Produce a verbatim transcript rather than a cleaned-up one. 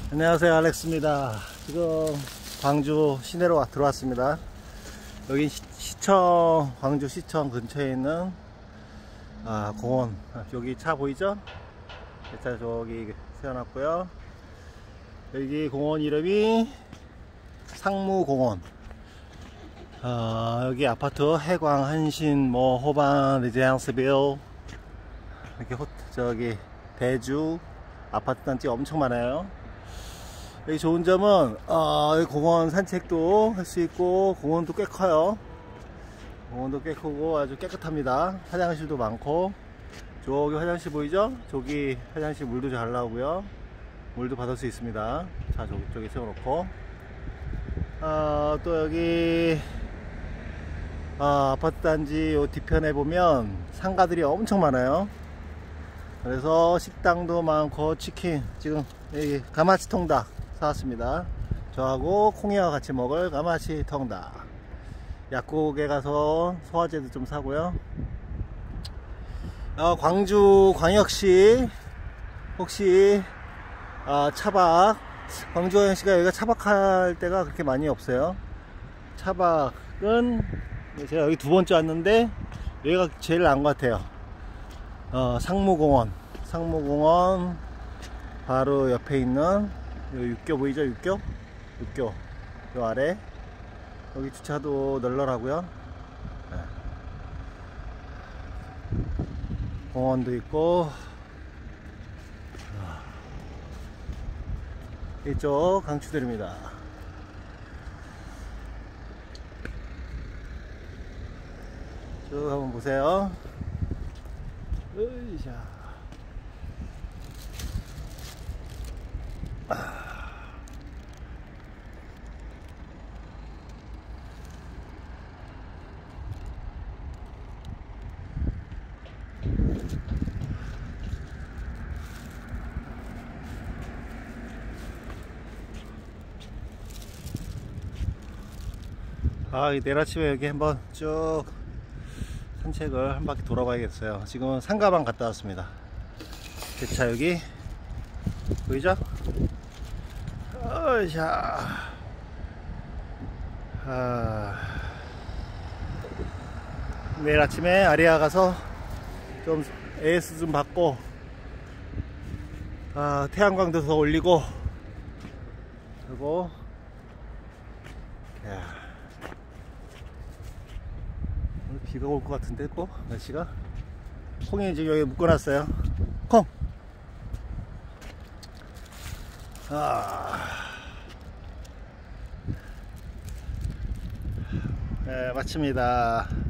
안녕하세요, 알렉스입니다. 지금 광주 시내로 와- 들어왔습니다. 여기 시, 시청 광주 시청 근처에 있는 아, 공원. 여기 차 보이죠? 차 저기 세워놨고요. 여기 공원 이름이 상무공원. 아, 여기 아파트 해광, 한신, 뭐 호반, 리제앙스빌 이렇게 호, 저기 대주 아파트 단지 엄청 많아요. 여기 좋은 점은 어, 여기 공원 산책도 할 수 있고 공원도 꽤 커요. 공원도 꽤 크고 아주 깨끗합니다. 화장실도 많고 저기 화장실 보이죠? 저기 화장실 물도 잘 나오고요. 물도 받을 수 있습니다. 자, 저기 쪽에 세워놓고 어, 또 여기 어, 아파트 단지 요 뒤편에 보면 상가들이 엄청 많아요. 그래서 식당도 많고 치킨, 지금 여기 가마치 통닭 사왔습니다. 저하고 콩이와 같이 먹을 가마치 통닭. 약국에 가서 소화제도 좀 사고요. 어, 광주 광역시 혹시 어, 차박, 광주 광역시가 여기가 차박할 때가 그렇게 많이 없어요. 차박은 제가 여기 두 번째 왔는데 여기가 제일 나은 것 같아요. 어, 상무공원, 상무공원 바로 옆에 있는 육교 보이죠? 육교? 육교 요 아래 여기 주차도 널널하고요. 네. 공원도 있고 이쪽 강추드립니다. 쭉 한번 보세요. 으이샤. 아, 이 내일 아침에 여기 한번 쭉 산책을 한 바퀴 돌아봐야겠어요. 지금은 상가방 갔다 왔습니다. 제 차 여기 보이죠? 어이샤. 아, 내일 아침에 아리아 가서 좀 에이에스 좀 받고 아, 태양광도 더 올리고 그리고 야, 오늘 비가 올 것 같은데 꼭 날씨가. 콩이 지금 여기 묶어놨어요. 콩. 아, 네, 마칩니다.